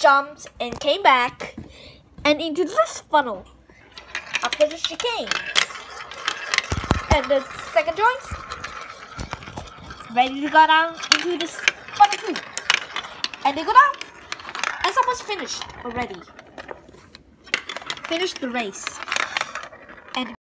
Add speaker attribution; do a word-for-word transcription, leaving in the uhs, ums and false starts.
Speaker 1: jumped and came back and into this funnel after the chicane. And the second joint, ready to go down into this funnel too. And they go down. And someone's finished already. Finished the race.